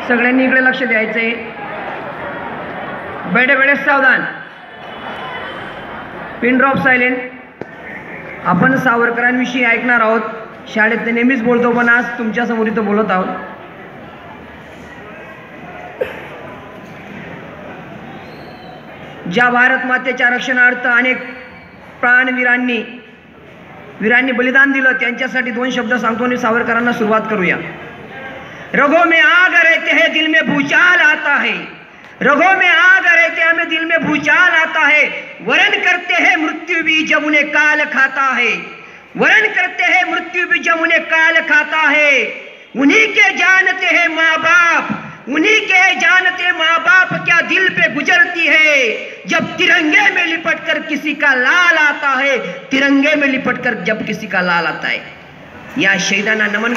सगळ्यांनी इकडे लक्ष द्यायचंय. बेडे बेडे सावधान. Pin drop silent. आपण सावरकरांविषयी ऐकणार आहोत. शाळेत ते नेहमीच बोलतो, पण आज तुमच्या समोर इथं बोलत आहोत. ज्या भारत मातेच्या रक्षणार्थ अनेक प्राणवीरांनी बलिदान दिलं, त्यांच्यासाठी 2 शब्द सांगतो आणि सावरकरांना सुरुवात करूया. रगों में आग रहते हैं, दिल में भूचाल आता है. रगों में आग रहते हैं, हमें दिल में भूचाल आता है. वरण करते हैं मृत्यु भी जब उन्हें काल खाता है. वरण करते हैं मृत्यु भी जब उन्हें काल खाता है. उन्हीं के जानते हैं माँ बाप, उन्हीं के जानते माँ बाप क्या दिल पे गुजरती है जब तिरंगे में लिपट कर किसी का लाल आता है. तिरंगे में लिपट कर जब किसी का लाल आता है. या शहीदांना नमन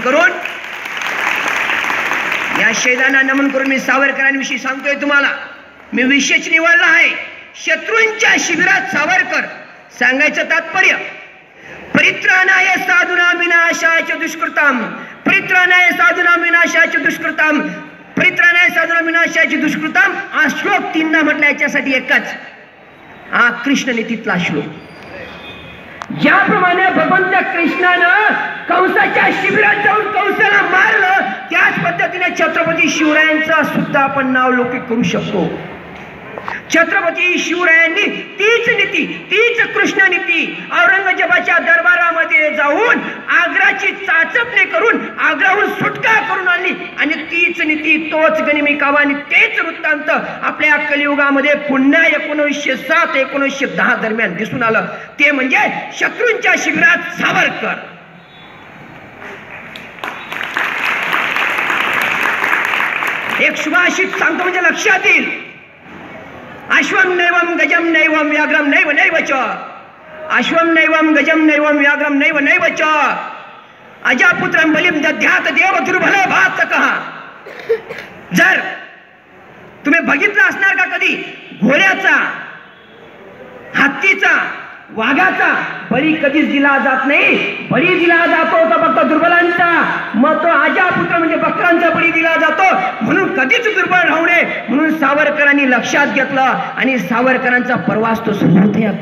करून मी सावरकरांविषयी सांगतोय तुम्हाला. मी विशेष निवडला आहे शत्रूंच्या शिबिरात सावरकर. सांगायचं तात्पर्य, परित्राणाय साधूनां विनाशाय दुष्कृताम, परित्राणाय साधूनां विनाशाय दुष्कृताम, परित्राणाय साधूनां विनाशाय दुष्कृताम. हा श्लोक 3दा म्हटला. याच्यासाठी एकच, हा कृष्ण नीतीतला श्लोक. ज्याप्रमाणे भगवंत कृष्णानं कंसाच्या शिबिरात जाऊन कंसाला मारलं, त्याच पद्धतीने छत्रपती शिवरायांचा सुद्धा आपण नाव लौकिक करू शकतो. छत्रपती शिवरायांनी तीच नीती, तीच कृष्ण नीती औरंगजेबाच्या दरबारामध्ये जाऊन आग्राची चाचपणी करून आग्राहून सुटका करून आणली. आणि तीच नीती, तोच गनिमी कावा आणि तेच वृत्तांत आपल्या कलियुगामध्ये पुन्हा 1907-1910 दरम्यान दिसून आलं. ते म्हणजे शत्रूंच्या शिबिरात सावरकर. एक शुभाषित सांगतो म्हणजे लक्षात येईल. अश्वम नैवम गजम नैवम व्याघ्रम नैव नैव च. अश्वम नैवम गजम नैवम व्याघ्रम नैव नैव च. अजापुत्रम बलिम दध्यात देव दुर्बल भात कहा. जर तुम्ही बघितलं असणार का कधी घोड्याचा, हत्तीचा, वाघाचा बळी कधीच दिला जात नाही. बळी दिला जातो तो फक्त दुर्बलांचा. मग तो अजापुत्र म्हणजे बकरांचा बळी दिला जातो. म्हणून कधीच दुर्बल राहू नये म्हणून सावरकरांनी लक्षात घेतलं. आणि सावरकरांचा प्रवास तो सुरू होते. आता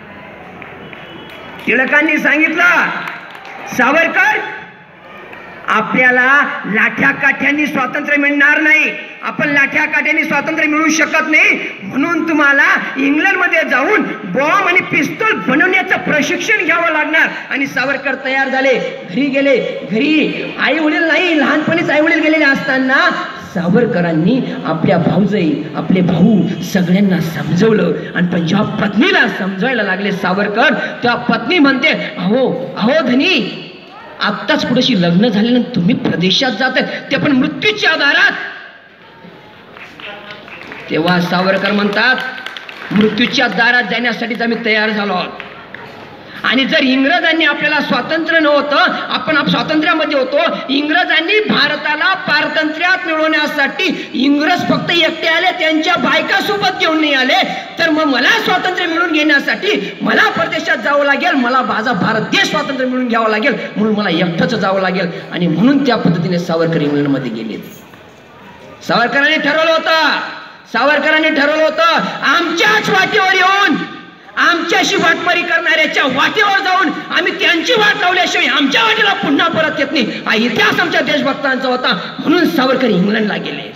टिळकांनी सांगितलं, सावरकर आपल्याला लाठ्या काठ्यांनी स्वातंत्र्य मिळणार नाही. आपण लाठ्या काठ्यांनी स्वातंत्र्य मिळू शकत नाही. म्हणून तुम्हाला इंग्लंडमध्ये जाऊन बॉम्ब आणि पिस्तूल बनवण्याचं प्रशिक्षण घ्यावं लागणार. आणि सावरकर तयार झाले. घरी गेले. घरी आई वडील नाही, लहानपणीच आई वडील गेलेले असताना सावरकरांनी आपल्या भाऊजाई, आपले भाऊ सगळ्यांना समजवलं. आणि पण जेव्हा पत्नीला समजायला लागले सावरकर, तेव्हा पत्नी म्हणते, अहो अहो धनी, आत्ताच पुढेशी लग्न झाल्यानंतर तुम्ही प्रदेशात जात, ते पण मृत्यूच्या दारात. तेव्हा सावरकर म्हणतात, मृत्यूच्या दारात जाण्यासाठीच आम्ही तयार झालो आहोत. आणि जर इंग्रजांनी आपल्याला स्वातंत्र्य नव्हतं, आपण स्वातंत्र्यामध्ये होतो. इंग्रजांनी भारताला पारतंत्र्यात मिळवण्यासाठी इंग्रज फक्त एकटे आले, त्यांच्या बायका सोबत घेऊन नाही आले. तर मग मला स्वातंत्र्य मिळवून घेण्यासाठी मला परदेशात जावं लागेल, मला माझा भारत देश स्वातंत्र्य मिळवून घ्यावं लागेल. म्हणून मला एकटंच जावं लागेल. आणि म्हणून त्या पद्धतीने सावरकर इंग्लंडमध्ये गेले. सावरकरांनी ठरवलं होतं आमच्याच वाटेवर येऊन, आमच्याशी वाटमारी करणाऱ्याच्या वाटेवर जाऊन आम्ही त्यांची वाट लावल्याशिवाय आमच्या वाटेला पुन्हा परत येत नाही. हा इतिहास आमच्या देशभक्तांचा होता. म्हणून सावरकर इंग्लंडला गेले.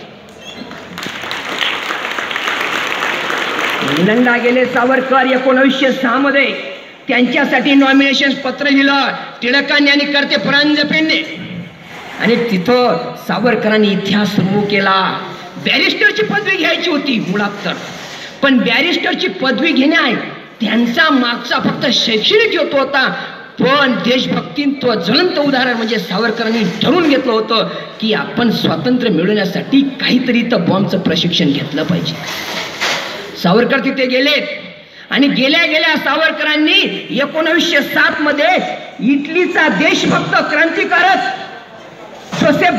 सावरकर 1906 मध्ये त्यांच्यासाठी नॉमिनेशन पत्र लिहिलं टिळकांनी आणि कर्ते परांजपेंनी. आणि तिथं सावरकरांनी इतिहास सुरू केला. बॅरिस्टरची पदवी घ्यायची होती मुळात तर, पण बॅरिस्टरची पदवी घेण्या त्यांचा मागचा फक्त शैक्षणिक हेतू होता. पण देशभक्तींचं ज्वलंत उदाहरण म्हणजे सावरकरांनी ठरवून घेतलं होतं की आपण स्वातंत्र्य मिळवण्यासाठी काहीतरी तर बॉम्बचं प्रशिक्षण घेतलं पाहिजे. सावरकर तिथे गेले. आणि गेल्या गेल्या सावरकरांनी 1907 मध्ये इटलीचा देशभक्त क्रांतिकारक जोसेफ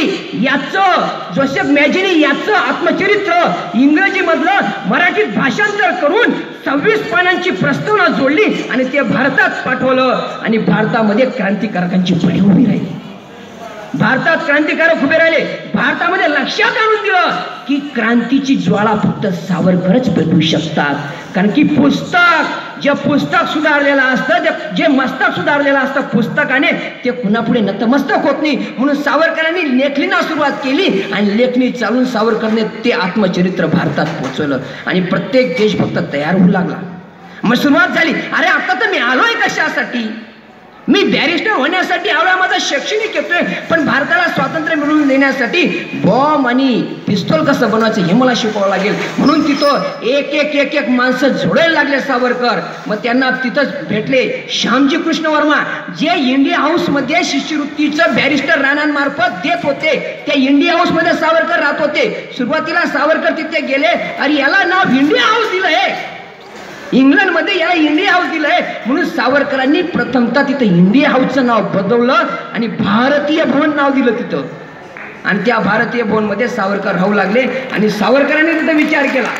मॅजिनी याचं आत्मचरित्र इंग्रजी मधलं मराठीत भाषांतर करून 26 पानांची प्रस्तावना जोडली आणि ते भारतात पाठवलं. आणि भारतामध्ये क्रांतिकारकांची फळी उभी राहिली. भारतात क्रांतिकारक उभे राहिले. भारतामध्ये लक्षात आणून दिलं की क्रांतीची ज्वाळा फक्त सावरकरच पेटवू शकतात. कारण की जे पुस्तक सुधारलेलं असतं, जे मस्तक सुधारलेलं असतं पुस्तकाने, ते पुन्हा नतमस्तक होत नाही. म्हणून सावरकरांनी लेखणीला सुरुवात केली आणि लेखणी चालून सावरकरने ते आत्मचरित्र भारतात पोहोचवलं आणि प्रत्येक देशभक्त तयार होऊ लागला. मग सुरुवात झाली, अरे आता तर मी आलोय कशासाठी? मी बॅरिस्टर होण्यासाठी आलोय, माझा शैक्षणिक येतोय, पण भारताला स्वातंत्र्य मिळवून देण्यासाठी बॉम्ब आणि पिस्तूल कसं बनवायचं हे मला शिकवावं लागेल. म्हणून तिथं एक माणसं जोडायला लागले सावरकर. मग त्यांना तिथंच भेटले श्यामजी कृष्ण वर्मा, जे इंडिया हाऊस मध्ये शिष्यवृत्तीचं बॅरिस्टर राणांमार्फत देत होते. त्या इंडिया हाऊस मध्ये सावरकर राहत होते. सुरुवातीला सावरकर तिथे गेले, अरे याला नाव इंडिया हाऊस दिलंय, इंग्लंडमध्ये याला इंडिया हाऊस दिलंय. म्हणून सावरकरांनी प्रथमतः तिथं इंडिया हाऊसचं नाव बदललं आणि भारतीय भवन नाव दिलं तिथं. आणि त्या भारतीय भवन मध्ये सावरकर राहू लागले. आणि सावरकरांनी तिथं विचार केला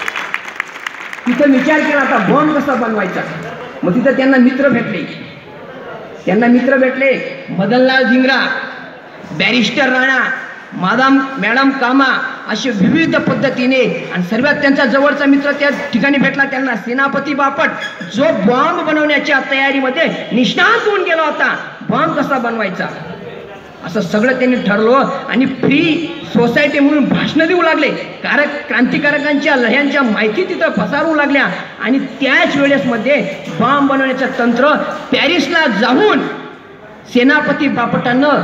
आता बॉम्ब कसा बनवायचा. मग तिथं त्यांना मित्र भेटले मदनलाल धिंगरा, बॅरिस्टर राणा, मॅडम कामा, असे विविध पद्धतीने. आणि सर्वात त्यांचा जवळचा मित्र त्या ठिकाणी भेटला त्यांना सेनापती बापट, जो बॉम्ब बनवण्याच्या तयारीमध्ये निष्णात होऊन गेला होता. बॉम्ब कसा बनवायचा असं सगळं त्यांनी ठरवलं. आणि फ्री सोसायटी म्हणून भाषणं देऊ लागले. क्रांतिकारकांच्या लह्यांच्या माहिती तिथं पसरवू लागल्या. आणि त्याच वेळेस मध्ये बॉम्ब बनवण्याचं तंत्र पॅरिसला जाऊन सेनापती बापटांनं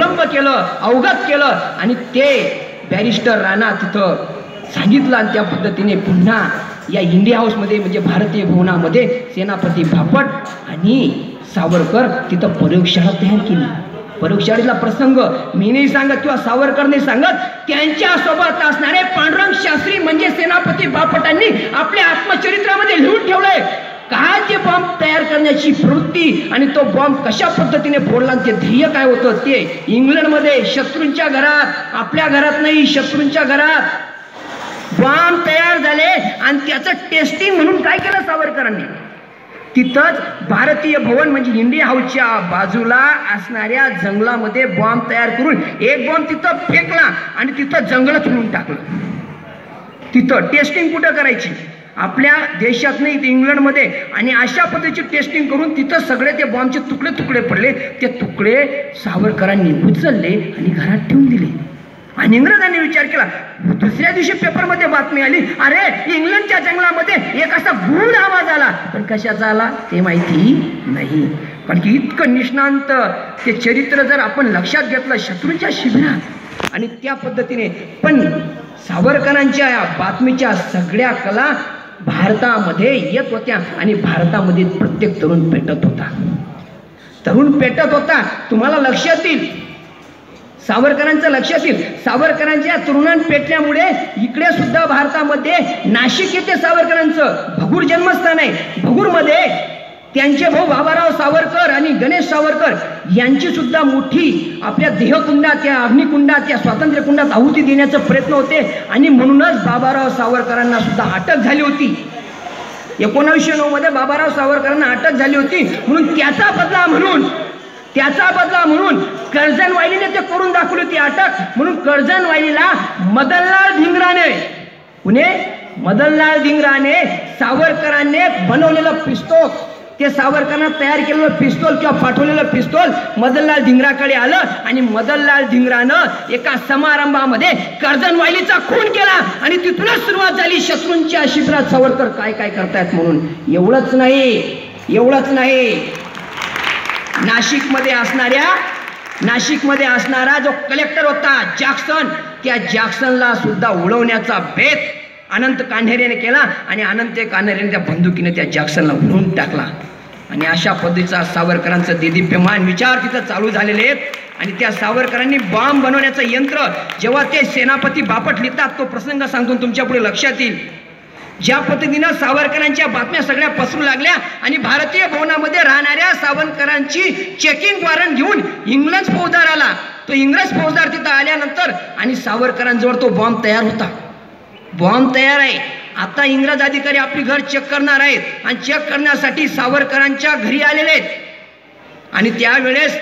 अवगत केलं. आणि ते बॅरिस्टर राणा तिथं सांगितलं. आणि त्या पद्धतीने पुन्हा या इंडिया हाऊसमध्ये म्हणजे भारतीय भवनामध्ये सेनापती बापट आणि सावरकर तिथं प्रयोगशाळा तयार केली. प्रयोगशाळेला प्रसंग मी नाही सांगत किंवा सावरकर नाही सांगत, त्यांच्या सोबत असणारे पांडुरंग शास्त्री म्हणजे सेनापती बापटांनी आपल्या आत्मचरित्रामध्ये लिहून ठेवलंय काय ते बॉम्ब तयार करण्याची प्रवृत्ती आणि तो बॉम्ब कशा पद्धतीने फोडला, ते ध्येय काय होतं. ते इंग्लंडमध्ये शत्रूंच्या घरात, आपल्या घरात नाही, शत्रूंच्या घरात बॉम्ब तयार झाले. आणि त्याचं टेस्टिंग म्हणून काय केलं सावरकरांनी, तिथंच भारतीय भवन म्हणजे इंडिया हाऊसच्या बाजूला असणाऱ्या जंगलामध्ये बॉम्ब तयार करून एक बॉम्ब तिथं फेकला आणि तिथं जंगलच उडून टाकलं. तिथं टेस्टिंग कुठं करायची, आपल्या देशात नाही, इंग्लंडमध्ये. आणि अशा पद्धतीची टेस्टिंग करून तिथं सगळे ते बॉम्बचे तुकडे पडले. ते तुकडे सावरकरांनी उचलले आणि घरात ठेवून दिले. आणि इंग्रजांनी विचार केला. दुसऱ्या दिवशी पेपरमध्ये बातमी आली, अरे इंग्लंडच्या जंगलामध्ये एक असा गूढ आवाज आला. पण कशाचा आला ते माहिती नाही. कारण की इतकं निष्णांत ते चरित्र जर आपण लक्षात घेतलं शत्रूंच्या शिबिरात आणि त्या पद्धतीने. पण सावरकरांच्या या बातमीच्या सगळ्या कला भारतामध्ये येत होत्या आणि भारतामध्ये प्रत्येक तरुण पेटत होता. तुम्हाला लक्षात येईल, सावरकरांचं लक्षात येईल, सावरकरांच्या तरुणांना पेटल्यामुळे इकडे सुद्धा भारतामध्ये नाशिक येथे सावरकरांचं भगूर जन्मस्थान आहे. भगूरमध्ये त्यांचे भाऊ बाबाराव सावरकर आणि गणेश सावरकर यांची सुद्धा मोठी आपल्या देहकुंडात, त्या अग्निकुंडात, त्या स्वातंत्र्य कुंडात आहुती देण्याचा प्रयत्न होते. आणि म्हणूनच बाबाराव सावरकरांना सुद्धा अटक झाली होती. 1909 मध्ये बाबाराव सावरकरांना अटक झाली होती. म्हणून त्याचा बदला म्हणून कर्जनवाईलीने ते करून दाखवली होती अटक. म्हणून कर्जनवाईलीला मदनलाल धिंगराने सावरकरांनी बनवलेलं पिस्तूल, ते सावरकरांना तयार केलेलं पिस्तूल किंवा पाठवलेलं पिस्तूल मदनलाल धिंगराकडे आलं. आणि मदनलाल धिंगरानं एका समारंभामध्ये कर्जनवाईलीचा खून केला. आणि तिथूनच सुरुवात झाली शत्रूंच्या शिबिरात सावरकर काय काय करतायत म्हणून. एवढंच नाही, नाशिकमध्ये असणारा जो कलेक्टर होता जॅक्सन, त्या जॅक्सनला सुद्धा उडवण्याचा बेत अनंत कान्हेरेने केला. आणि अनंत कान्हेरेने त्या बंदुकीने त्या जॅक्सनला उडवून टाकला. आणि अशा पद्धतीचा सावरकरांचं देदीप्यमान विचार तिथं चालू झालेले आहेत. आणि त्या सावरकरांनी बॉम्ब बनवण्याचं यंत्र जेव्हा ते सेनापती बापट लिहितात, तो प्रसंग सांगतो तुमच्या पुढे लक्षात येईल. ज्या पद्धतीनं सावरकरांच्या बातम्या सगळ्या पसरू लागल्या आणि भारतीय भवनामध्ये राहणाऱ्या सावरकरांची चेकिंग वॉरंट घेऊन इंग्रज फौजदार आला. तो इंग्रज फौजदार तिथं आल्यानंतर आणि सावरकरांजवळ तो बॉम्ब तयार आहे. आता इंग्रज अधिकारी आपली घर चेक करणार आहेत आणि चेक करण्यासाठी सावरकरांच्या घरी आलेले आहेत. आणि त्यावेळेस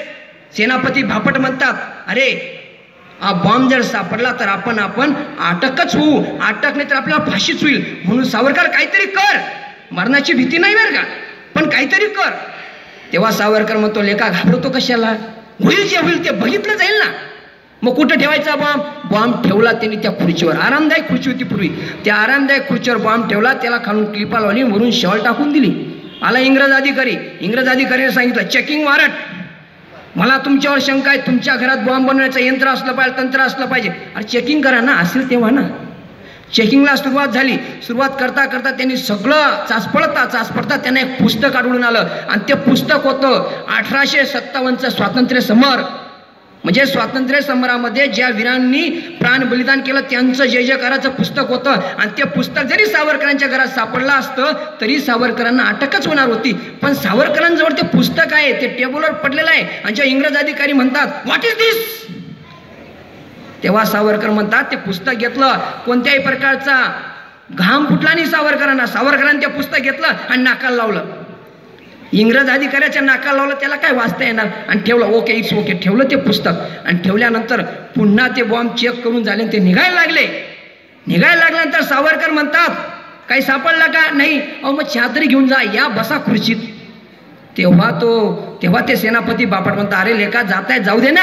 सेनापती बापट म्हणतात, अरे हा बॉम्ब जर सापडला तर आपण अटकच होऊ, अटक नाही तर आपल्याला फाशीच होईल, म्हणून सावरकर काहीतरी कर, मरणाची भीती नाही बरं का, पण काहीतरी कर. तेव्हा सावरकर म्हणतो, लेका घाबरतो कशाला, होईल जे होईल ते बघितलं जाईल ना. मग कुठं ठेवायचा बॉम्ब? बॉम्ब ठेवला त्यांनी त्या खुर्चीवर, आरामदायक खुर्ची होती पूर्वी, त्या आरामदायक खुर्चीवर बॉम्ब ठेवला, त्याला खालून क्लिपा लावली, वरून शॉल टाकून दिली. आला इंग्रज अधिकारीने सांगितलं, चेकिंग वॉरंट, मला तुमच्यावर शंका आहे, तुमच्या घरात बॉम्ब बनवण्याचं यंत्र असलं पाहिजे, तंत्र असलं पाहिजे. अरे चेकिंग करा ना, असेल तेव्हा ना. चेकिंगला सुरुवात झाली. सुरुवात करता करता त्यांनी सगळं चाचपडता त्यांना एक पुस्तक आढळून आलं, आणि ते पुस्तक होतं 1857चं स्वातंत्र्य समर. म्हणजे स्वातंत्र्य समरामध्ये ज्या वीरांनी प्राण बलिदान केलं त्यांचं जय जयकाराचं पुस्तक होतं. आणि ते पुस्तक जरी सावरकरांच्या घरात सापडलं असतं तरी सावरकरांना अटकच होणार होती. पण सावरकरांजवळ ते पुस्तक आहे, ते टेबलवर पडलेलं आहे, आणि जे इंग्रज अधिकारी म्हणतात, व्हॉट इज दिस? तेव्हा सावरकर म्हणतात, ते पुस्तक घेतलं, कोणत्याही प्रकारचा घाम फुटला नाही सावरकरांनी ते पुस्तक घेतलं आणि नाकाला लावलं. इंग्रज अधिकाऱ्याच्या नाकाला लावलं, त्याला काय वाचता येणार, आणि ठेवलं. ओके, इट्स ओके, ठेवलं ते पुस्तक. आणि ठेवल्यानंतर पुन्हा ते बॉम्ब चेक करून झाले, ते निघायला लागल्यानंतर सावरकर म्हणतात, काही सापडलं का? नाही. अहो मग छात्री घेऊन जा, या बसा खुर्चीत. तेव्हा ते सेनापती बापट म्हणतात, अरे लेका जातायत जाऊ दे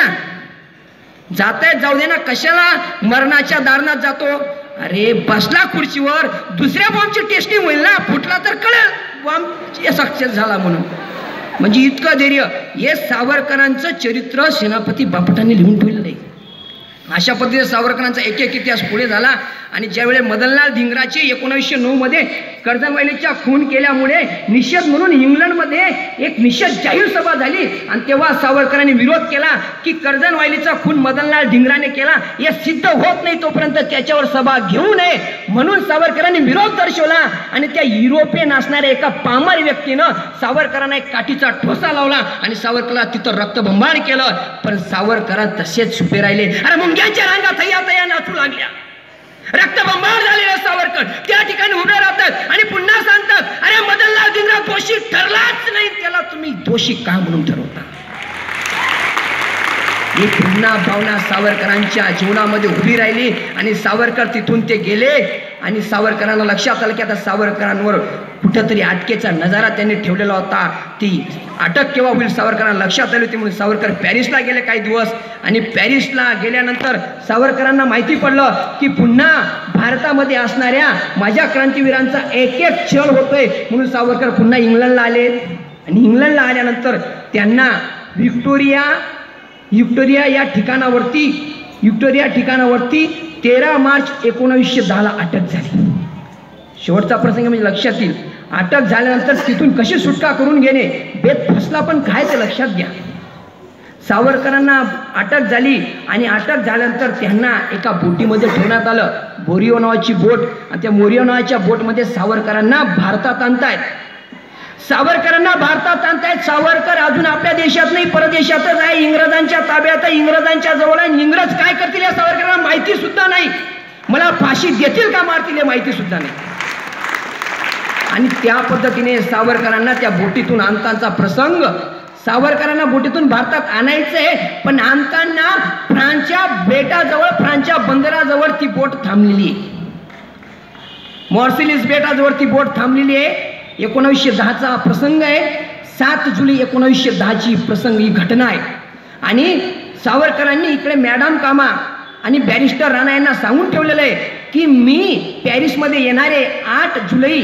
ना, कशाला मरणाच्या दारणात जातो? अरे बसला खुर्चीवर, दुसऱ्या बॉम्बची टेस्टिंग होईल ना, फुटला तर कळेल बॉम्ब सक्सेस झाला म्हणून. म्हणजे इतकं धैर्य, हे सावरकरांचं चरित्र सेनापती बापटांनी लिहून ठेवलेलं आहे. अशा पद्धतीने सावरकरांचा एक इतिहास पुढे झाला. आणि ज्यावेळी मदनलाल धिंगराची 1909 मध्ये कर्जनवैलीच्या खून केल्यामुळे निषेध म्हणून इंग्लंडमध्ये एक निषेध जाहीर सभा झाली, आणि तेव्हा सावरकरांनी विरोध केला की कर्जनवैलीचा खून मदनलाल धिंगराने केला, हे सिद्ध होत नाही तोपर्यंत त्याच्यावर सभा घेऊ नये, म्हणून सावरकरांनी विरोध दर्शवला. आणि त्या युरोपियन असणाऱ्या एका पामर व्यक्तीनं सावरकरांना एक काठीचा ठोसा लावला आणि सावरकरांना तिथं रक्तबंबाळ केलं. पण सावरकर तसेच उभे राहिले. अरे मुंग्यांच्या रांगा थैया नाचू लागल्या, रक्तबंबाळ झालेला सावरकर त्या ठिकाणी उभे राहतात आणि पुन्हा सांगतात, अरे मदनलाल धिंगरा दोषी ठरलाच नाही, त्याला तुम्ही दोषी का म्हणून ठरवता? ही पुन्हा भावना सावरकरांच्या जीवनामध्ये उभी राहिली. आणि सावरकर तिथून ते गेले, आणि सावरकरांना लक्षात आलं की आता सावरकरांवर कुठंतरी अटकेचा नजारा त्यांनी ठेवलेला होता. ती अटक केव्हा होईल सावरकरांना लक्षात आली होती, म्हणून सावरकर पॅरिसला गेले काही दिवस. आणि पॅरिसला गेल्यानंतर सावरकरांना माहिती पडलं की पुन्हा भारतामध्ये असणाऱ्या माझ्या क्रांतीवीरांचा एक छळ होतोय, म्हणून सावरकर पुन्हा इंग्लंडला आले. आणि इंग्लंडला आल्यानंतर त्यांना व्हिक्टोरिया या ठिकाणावरती 13 मार्च 1910 अटक झाली. शेवटचा प्रसंग म्हणजे लक्षात येईल. अटक झाल्यानंतर तिथून कशी सुटका करून घेणे, बेत फसला पण काय ते लक्षात घ्या. सावरकरांना अटक झाली, आणि अटक झाल्यानंतर त्यांना एका बोटीमध्ये ठेवण्यात आलं, मोरियो नावाची बोट. आणि त्या मोरियो नावाच्या बोटमध्ये सावरकरांना भारतात आणतायत. सावरकर अजून आपल्या देशात नाही, परदेशातच आहे, इंग्रजांच्या ताब्यात आहे, इंग्रजांच्या जवळ आहे. इंग्रज काय करतील या सावरकरांना माहिती सुद्धा नाही, मला फाशी देतील का मारतील हे माहिती सुद्धा नाही. आणि त्या पद्धतीने सावरकरांना त्या बोटीतून आणताचा प्रसंग, सावरकरांना बोटीतून भारतात आणायचंय, पण आणताना फ्रान्सच्या बेटाजवळ, फ्रान्सच्या बंदराजवळ ती बोट थांबलेली आहे. मॉर्सिलिस बेटाजवळ ती बोट थांबलेली आहे. 1910चा प्रसंग आहे. 7 जुलै 1910ची प्रसंग ही घटना आहे. आणि सावरकरांनी इकडे मॅडम कामा आणि बॅरिस्टर राणा यांना सांगून ठेवलेलं आहे की मी पॅरिसमध्ये येणारे 8 जुलै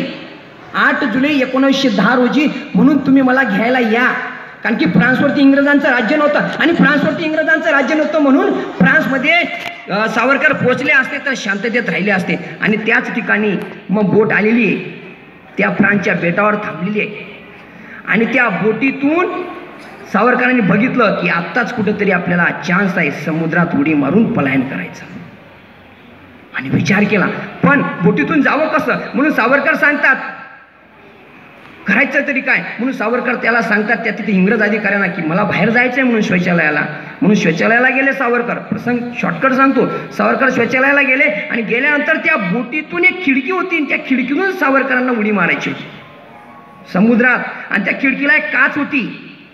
1910 रोजी, म्हणून तुम्ही मला घ्यायला या. कारण की फ्रान्सवरती इंग्रजांचं राज्य नव्हतं, आणि फ्रान्सवरती इंग्रजांचं राज्य नव्हतं म्हणून फ्रान्समध्ये सावरकर पोहोचले असते तर शांततेत राहिले असते. आणि त्याच ठिकाणी मग बोट आलेली आहे, त्या फ्रान्सच्या बेटावर थांबलेली आहे. आणि त्या बोटीतून सावरकरांनी बघितलं की आत्ताच कुठंतरी आपल्याला चान्स आहे समुद्रात उडी मारून पलायन करायचं. आणि विचार केला, पण बोटीतून जावं कसं, म्हणून सावरकर सांगतात करायचं तरी काय, म्हणून सावरकर त्याला सांगतात त्या तिथे इंग्रज अधिकाऱ्यांना की मला बाहेर जायचंय म्हणून शौचालयाला. म्हणून शौचालयाला गेले सावरकर. प्रसंग शॉर्टकट सांगतो. सावरकर शौचालयाला गेले, आणि गेल्यानंतर त्या बोटीतून एक खिडकी होती, आणि त्या खिडकीतून सावरकरांना उडी मारायची होती समुद्रात. आणि त्या खिडकीला एक काच होती,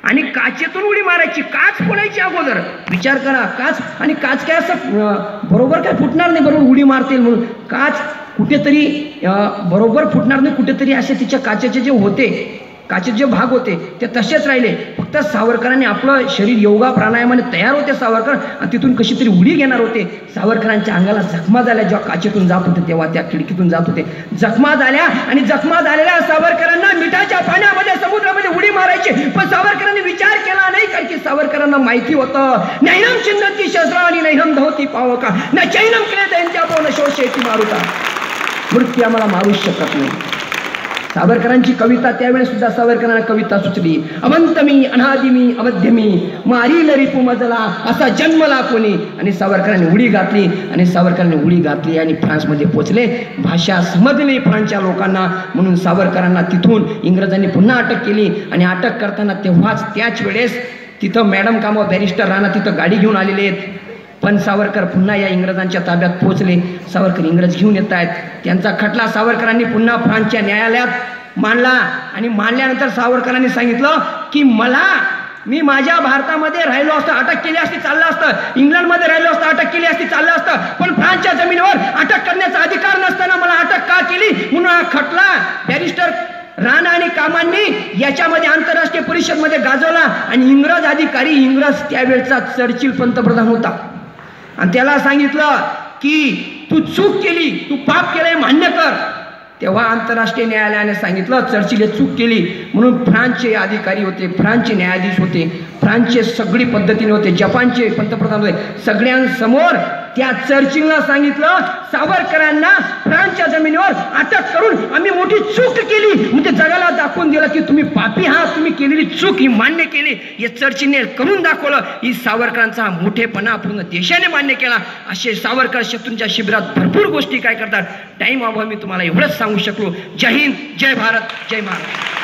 आणि काचेतून उडी मारायची, काच फोडायची अगोदर. विचार करा, काच, आणि काच काय असं बरोबर काय फुटणार नाही, बरोबर उडी मारतील म्हणून. काच कुठेतरी बरोबर फुटणार नाही, कुठेतरी असे तिच्या काचेचे जे होते, काचेचे जे भाग होते ते तसेच राहिले. फक्त सावरकरांनी आपलं शरीर योगा प्राणायामाने तयार होते सावरकर, आणि तिथून कशी तरी उडी घेणार होते. सावरकरांच्या अंगाला जखमा झाल्या जेव्हा काचेतून जात होते, तेव्हा त्या खिडकीतून जात होते. जखमा झाल्या, आणि जखमा झालेल्या सावरकरांना मिठाच्या पाण्यामध्ये समुद्रामध्ये उडी मारायची. पण सावरकरांनी विचार केला नाही, कारण की सावरकरांना माहिती होतं, नैनम चिन्नती शस्त्राणी नैनम धवती पावका न चैनम क्लेद यांच्या पावन शोषेती मारुता. मृत्यू आम्हाला मारू शकत नाही. सावरकरांची कविता, त्यावेळेस सुद्धा सावरकरांना कविता सुचली. अवंतमी अनादिमी अवध्यमी मारील रिपू मजला असा जन्मला कोणी. आणि सावरकरांनी उडी घातली, आणि सावरकरांनी उडी घातली आणि फ्रान्समध्ये पोचले. भाषा समजली फ्रान्सच्या लोकांना, म्हणून सावरकरांना तिथून इंग्रजांनी पुन्हा अटक केली. आणि अटक करताना तेव्हाच त्याच वेळेस तिथं मॅडम कामो बॅरिस्टर राणा तिथं गाडी घेऊन आलेले आहेत. पण सावरकर पुन्हा या इंग्रजांच्या ताब्यात पोहोचले. सावरकर इंग्रज घेऊन येत आहेत. त्यांचा खटला सावरकरांनी पुन्हा फ्रान्सच्या न्यायालयात मांडला. आणि मांडल्यानंतर सावरकरांनी सांगितलं की मी माझ्या भारतामध्ये राहिलो असतं, अटक केली असती चाललं असतं, इंग्लंडमध्ये राहिलो असतं, अटक केली असती चाललं असतं, पण फ्रान्सच्या जमिनीवर अटक करण्याचा अधिकार नसताना मला अटक का केली, म्हणून हा खटला बॅरिस्टर राणा आणि कामांनी याच्यामध्ये आंतरराष्ट्रीय परिषदमध्ये गाजवला. आणि इंग्रज अधिकारी, इंग्रज त्यावेळचा चर्चिल पंतप्रधान होता, आणि त्याला सांगितलं की तू चूक केली, तू पाप केलंय, मान्य कर. तेव्हा आंतरराष्ट्रीय न्यायालयाने सांगितलं चर्चिल चूक केली, म्हणून फ्रान्सचे अधिकारी होते, फ्रान्सचे न्यायाधीश होते, फ्रान्सचे सगळी पद्धतीने होते, जपानचे पंतप्रधान होते, सगळ्यांसमोर त्या चर्चिलनं सांगितलं सावरकरांना फ्रान्सच्या जमिनीवर अटक करून आम्ही मोठी चूक केली, म्हणजे जगाला दाखवून दिलं की तुम्ही पापी आहात, तुम्ही केलेली चूक ही मान्य केली. हे चर्चिलने करून दाखवलं. ही सावरकरांचा मोठेपणा पूर्ण देशाने मान्य केला. असे सावरकर शत्रूंच्या शिबिरात भरपूर गोष्टी काय करतात. टाइम अभावी मी तुम्हाला एवढंच सांगू शकलो. जय हिंद, जय भारत, जय महाराष्ट्र.